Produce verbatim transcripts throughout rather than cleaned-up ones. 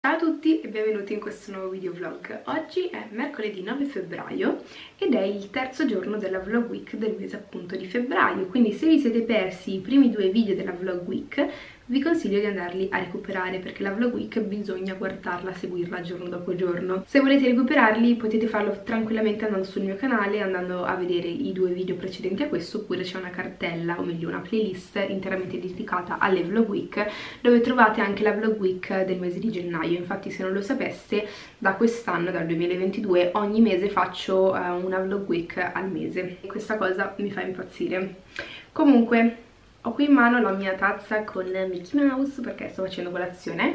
Ciao a tutti e benvenuti in questo nuovo video vlog. Oggi è mercoledì nove febbraio ed è il terzo giorno della vlog week del mese appunto di febbraio, quindi se vi siete persi i primi due video della vlog week vi consiglio di andarli a recuperare perché la vlog week bisogna guardarla, seguirla giorno dopo giorno. Se volete recuperarli potete farlo tranquillamente andando sul mio canale, andando a vedere i due video precedenti a questo, oppure c'è una cartella, o meglio una playlist interamente dedicata alle vlog week dove trovate anche la vlog week del mese di gennaio. Infatti, se non lo sapeste, da quest'anno, dal duemilaventidue, ogni mese faccio uh, una vlog week al mese e questa cosa mi fa impazzire. Comunque ho qui in mano la mia tazza con Mickey Mouse perché sto facendo colazione,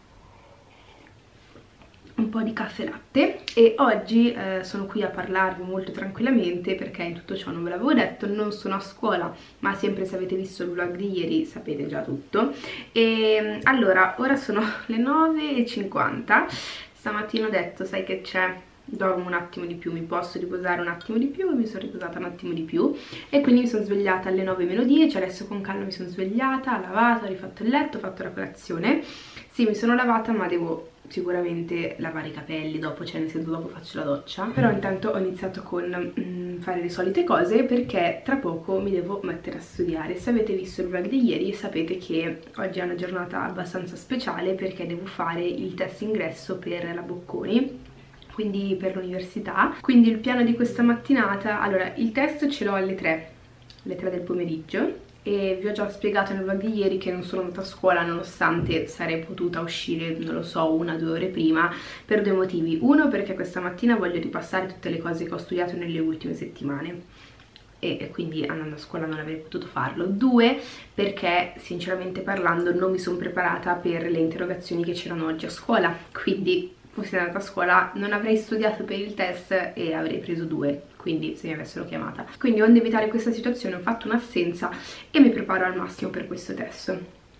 un po' di caffè latte, e oggi eh, sono qui a parlarvi molto tranquillamente perché in tutto ciò non ve l'avevo detto, non sono a scuola, ma sempre se avete visto il vlog di ieri sapete già tutto. E allora, ora sono le nove e cinquanta, stamattina ho detto sai che c'è, dormo un attimo di più, mi posso riposare un attimo di più, e mi sono riposata un attimo di più e quindi mi sono svegliata alle nove meno dieci. Adesso con calma mi sono svegliata, ho lavato, ho rifatto il letto, ho fatto la colazione. Sì, mi sono lavata, ma devo sicuramente lavare i capelli dopo, cioè nel senso dopo faccio la doccia. Però intanto ho iniziato con mm, fare le solite cose perché tra poco mi devo mettere a studiare. Se avete visto il vlog di ieri sapete che oggi è una giornata abbastanza speciale perché devo fare il test ingresso per la Bocconi, quindi per l'università. Quindi il piano di questa mattinata, allora il test ce l'ho alle tre, alle tre del pomeriggio, e vi ho già spiegato nel vlog di ieri che non sono andata a scuola nonostante sarei potuta uscire, non lo so, una o due ore prima, per due motivi. Uno, perché questa mattina voglio ripassare tutte le cose che ho studiato nelle ultime settimane e quindi andando a scuola non avrei potuto farlo. Due, perché sinceramente parlando non mi sono preparata per le interrogazioni che c'erano oggi a scuola, quindi fossi andata a scuola non avrei studiato per il test e avrei preso due, quindi se mi avessero chiamata. Quindi onde evitare questa situazione ho fatto un'assenza e mi preparo al massimo per questo test.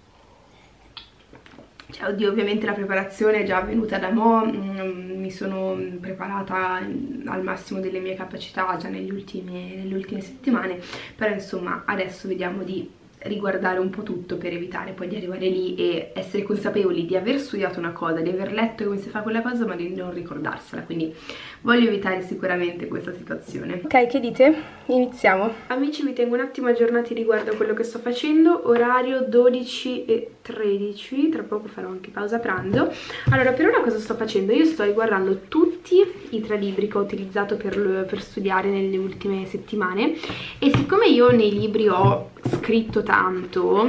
Cioè, oddio, ovviamente la preparazione è già avvenuta da mo', mi sono preparata al massimo delle mie capacità già negli ultimi, nelle ultime settimane, però insomma adesso vediamo di riguardare un po' tutto per evitare poi di arrivare lì e essere consapevoli di aver studiato una cosa, di aver letto come si fa quella cosa ma di non ricordarsela, quindi voglio evitare sicuramente questa situazione. Ok, che dite? Iniziamo. Amici, vi tengo un attimo aggiornati riguardo a quello che sto facendo. Orario dodici e tredici, tra poco farò anche pausa pranzo. Allora, per ora cosa sto facendo? Io sto riguardando tutti i tre libri che ho utilizzato per, per studiare nelle ultime settimane, e siccome io nei libri ho scritto tanto,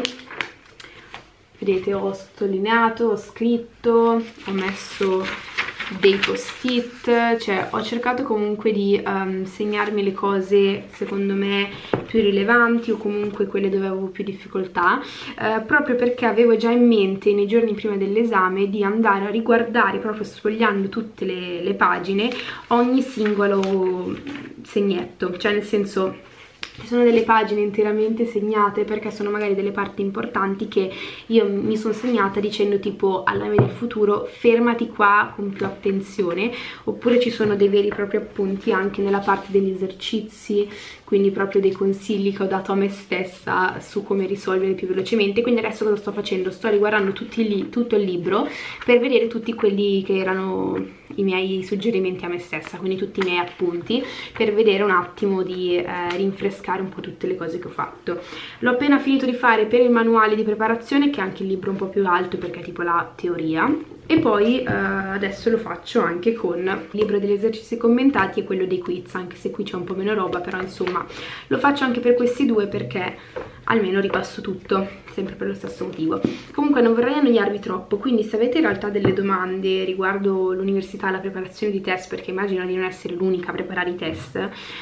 vedete, ho sottolineato, ho scritto, ho messo dei post-it, cioè ho cercato comunque di um, segnarmi le cose secondo me più rilevanti o comunque quelle dove avevo più difficoltà, eh, proprio perché avevo già in mente nei giorni prima dell'esame di andare a riguardare, proprio sfogliando tutte le, le pagine, ogni singolo segnetto, cioè nel senso ci sono delle pagine interamente segnate perché sono magari delle parti importanti che io mi sono segnata dicendo tipo alla mia del futuro fermati qua con più attenzione, oppure ci sono dei veri e propri appunti anche nella parte degli esercizi, quindi proprio dei consigli che ho dato a me stessa su come risolvere più velocemente. Quindi adesso cosa sto facendo? Sto riguardando tutti li, tutto il libro per vedere tutti quelli che erano i miei suggerimenti a me stessa, quindi tutti i miei appunti, per vedere un attimo di eh, rinfrescare un po' tutte le cose che ho fatto. L'ho appena finito di fare per il manuale di preparazione, che è anche il libro un po' più alto perché è tipo la teoria, e poi eh, adesso lo faccio anche con il libro degli esercizi commentati e quello dei quiz, anche se qui c'è un po' meno roba, però insomma lo faccio anche per questi due perché almeno ripasso tutto, sempre per lo stesso motivo. Comunque non vorrei annoiarvi troppo, quindi se avete in realtà delle domande riguardo l'università, la preparazione di test, perché immagino di non essere l'unica a preparare i test,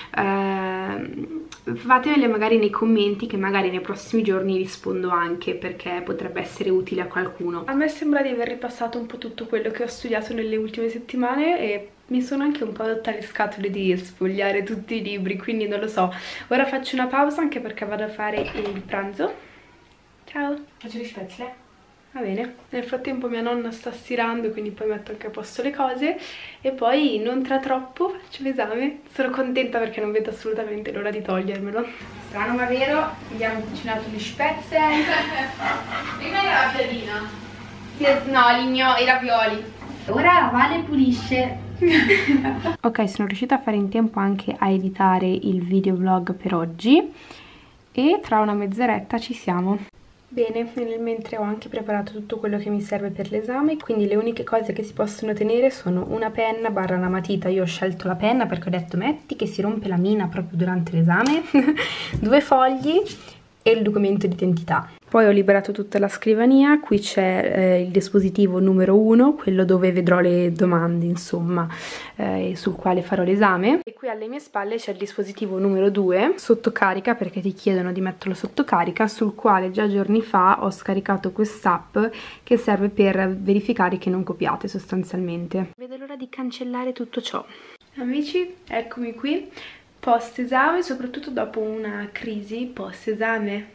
eh, fatemele magari nei commenti che magari nei prossimi giorni rispondo anche, perché potrebbe essere utile a qualcuno. A me sembra di aver ripassato un po' tutto quello che ho studiato nelle ultime settimane e mi sono anche un po' rotta le scatole di sfogliare tutti i libri, quindi non lo so. Ora faccio una pausa anche perché vado a fare il pranzo. Ciao! Faccio le spezzole? Va bene. Nel frattempo mia nonna sta stirando, quindi poi metto anche a posto le cose e poi non tra troppo faccio l'esame. Sono contenta perché non vedo assolutamente l'ora di togliermelo. Strano ma vero, abbiamo cucinato le spezie. Prima era la piadina. No, ligno, i ravioli. Ora la Vale pulisce. Ok, sono riuscita a fare in tempo anche a editare il videovlog per oggi e tra una mezz'oretta ci siamo. Bene, nel mentre ho anche preparato tutto quello che mi serve per l'esame, quindi le uniche cose che si possono tenere sono una penna barra una matita. Io ho scelto la penna perché ho detto metti che si rompe la mina proprio durante l'esame, due fogli e il documento di identità. Poi ho liberato tutta la scrivania, qui c'è eh, il dispositivo numero uno, quello dove vedrò le domande, insomma, eh, sul quale farò l'esame. E qui alle mie spalle c'è il dispositivo numero due, sotto carica, perché ti chiedono di metterlo sotto carica, sul quale già giorni fa ho scaricato quest'app che serve per verificare che non copiate sostanzialmente. Vedo l'ora di cancellare tutto ciò. Amici, eccomi qui, post esame, soprattutto dopo una crisi post esame.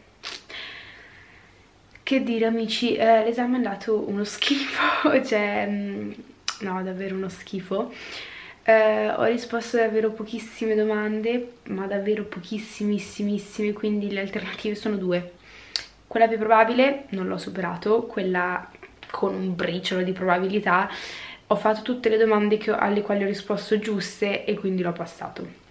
Che dire amici, eh, l'esame è andato uno schifo, cioè, mh, no, davvero uno schifo. Eh, ho risposto davvero pochissime domande, ma davvero pochissimissimissime, quindi le alternative sono due. Quella più probabile non l'ho superato, quella con un briciolo di probabilità. Ho fatto tutte le domande che ho, alle quali ho risposto giuste e quindi l'ho passato.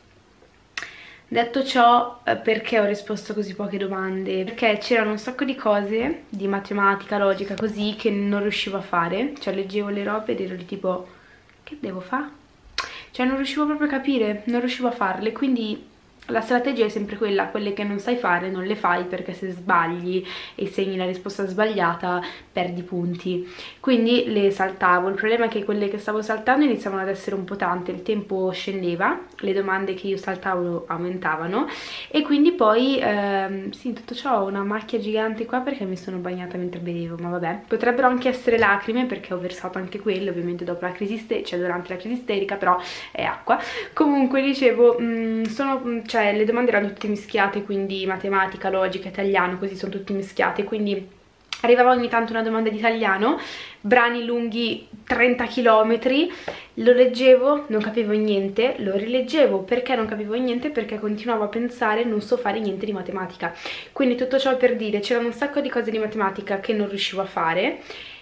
Detto ciò, perché ho risposto a così poche domande? Perché c'erano un sacco di cose di matematica, logica, così, che non riuscivo a fare. Cioè leggevo le robe ed ero lì tipo, che devo fare? Cioè non riuscivo proprio a capire, non riuscivo a farle, quindi la strategia è sempre quella, quelle che non sai fare non le fai, perché se sbagli e segni la risposta sbagliata perdi punti. Quindi le saltavo. Il problema è che quelle che stavo saltando iniziavano ad essere un po' tante, il tempo scendeva, le domande che io saltavo aumentavano e quindi poi ehm, sì, in tutto ciò ho una macchia gigante qua perché mi sono bagnata mentre bevevo, ma vabbè. Potrebbero anche essere lacrime perché ho versato anche quelle, ovviamente dopo la crisi isterica, cioè durante la crisi isterica, però è acqua. Comunque dicevo, mh, sono, cioè le domande erano tutte mischiate, quindi matematica, logica, italiano, così sono tutte mischiate, quindi arrivava ogni tanto una domanda di italiano, brani lunghi trenta chilometri, lo leggevo, non capivo niente, lo rileggevo. Perché non capivo niente? Perché continuavo a pensare non so fare niente di matematica. Quindi tutto ciò per dire, c'erano un sacco di cose di matematica che non riuscivo a fare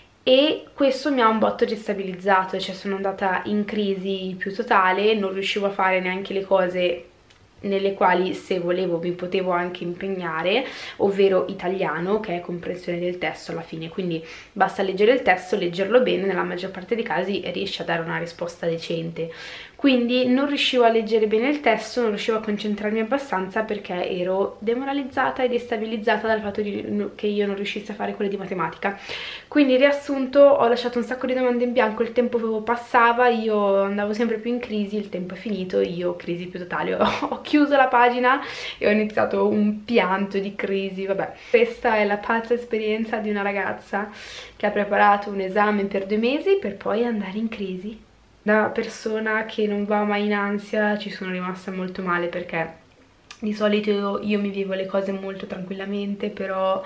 e questo mi ha un botto destabilizzato, cioè sono andata in crisi più totale, non riuscivo a fare neanche le cose nelle quali se volevo mi potevo anche impegnare, ovvero italiano, che è comprensione del testo alla fine, quindi basta leggere il testo, leggerlo bene, nella maggior parte dei casi riesci a dare una risposta decente. Quindi non riuscivo a leggere bene il testo, non riuscivo a concentrarmi abbastanza perché ero demoralizzata e destabilizzata dal fatto di, che io non riuscissi a fare quelle di matematica. Quindi riassunto, ho lasciato un sacco di domande in bianco, il tempo passava, io andavo sempre più in crisi, il tempo è finito, io crisi più totale, ho, ho chiuso la pagina e ho iniziato un pianto di crisi, vabbè. Questa è la pazza esperienza di una ragazza che ha preparato un esame per due mesi per poi andare in crisi. Da persona che non va mai in ansia ci sono rimasta molto male perché di solito io, io mi vivo le cose molto tranquillamente, però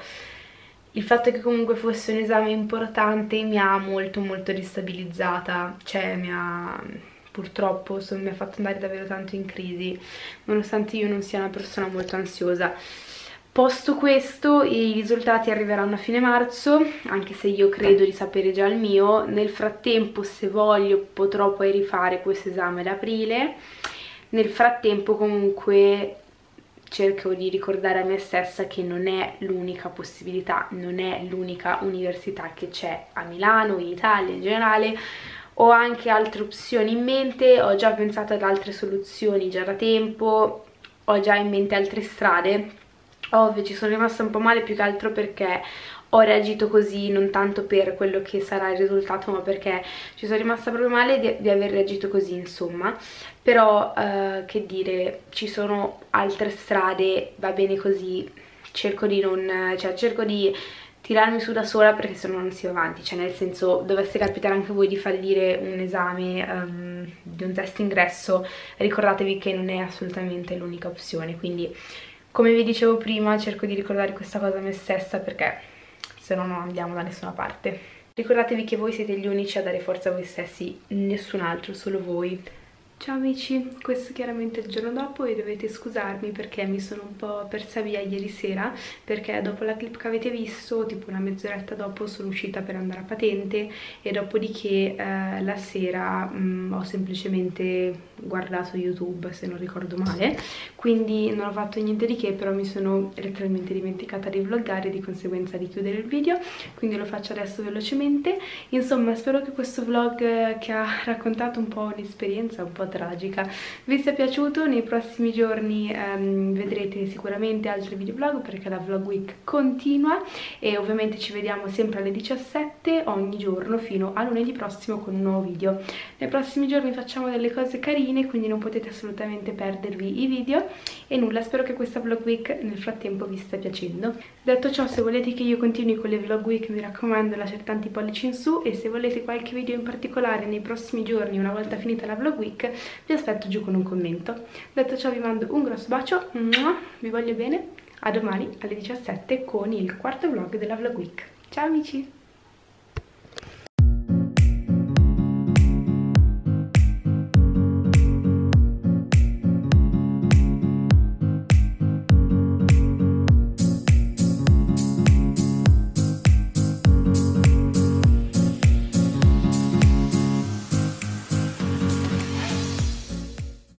il fatto che comunque fosse un esame importante mi ha molto molto destabilizzata, cioè mi ha purtroppo so, mi ha fatto andare davvero tanto in crisi, nonostante io non sia una persona molto ansiosa. Posto questo, i risultati arriveranno a fine marzo, anche se io credo di sapere già il mio. Nel frattempo, se voglio, potrò poi rifare questo esame ad aprile. Nel frattempo comunque cerco di ricordare a me stessa che non è l'unica possibilità, non è l'unica università che c'è a Milano, in Italia in generale. Ho anche altre opzioni in mente, ho già pensato ad altre soluzioni già da tempo, ho già in mente altre strade. Ovvio, ci sono rimasta un po' male più che altro perché ho reagito così, non tanto per quello che sarà il risultato, ma perché ci sono rimasta proprio male di, di aver reagito così, insomma. Però, eh, che dire, ci sono altre strade, va bene così, cerco di non, cioè cerco di tirarmi su da sola perché se no non si va avanti, cioè nel senso, dovesse capitare anche voi di fallire un esame, um, di un test ingresso, ricordatevi che non è assolutamente l'unica opzione, quindi come vi dicevo prima cerco di ricordare questa cosa a me stessa perché se no non andiamo da nessuna parte. Ricordatevi che voi siete gli unici a dare forza a voi stessi, nessun altro, solo voi. Ciao amici, questo chiaramente è il giorno dopo e dovete scusarmi perché mi sono un po' persa via ieri sera, perché dopo la clip che avete visto, tipo una mezz'oretta dopo, sono uscita per andare a patente e dopodiché eh, la sera mh, ho semplicemente guardato YouTube, se non ricordo male, quindi non ho fatto niente di che, però mi sono letteralmente dimenticata di vloggare e di conseguenza di chiudere il video, quindi lo faccio adesso velocemente. Insomma, spero che questo vlog che ha raccontato un po' un'esperienza un po' tragica vi sia piaciuto. Nei prossimi giorni ehm, vedrete sicuramente altri videoblog perché la vlog week continua e ovviamente ci vediamo sempre alle diciassette ogni giorno fino a lunedì prossimo con un nuovo video. Nei prossimi giorni facciamo delle cose carine, quindi non potete assolutamente perdervi i video e nulla, spero che questa vlog week nel frattempo vi stia piacendo. Detto ciò, se volete che io continui con le vlog week mi raccomando lasciate tanti pollici in su e se volete qualche video in particolare nei prossimi giorni una volta finita la vlog week vi aspetto giù con un commento. Detto ciò vi mando un grosso bacio, vi voglio bene, a domani alle diciassette con il quarto vlog della vlog week. Ciao amici!